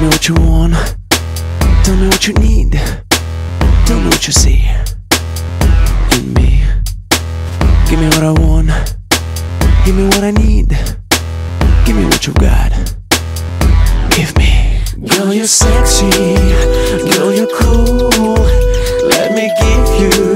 me what you want, tell me what you need, tell me what you see in me. Give me what I want, give me what I need, give me what you got, give me. Girl, you're sexy, girl, you're cool, let me give you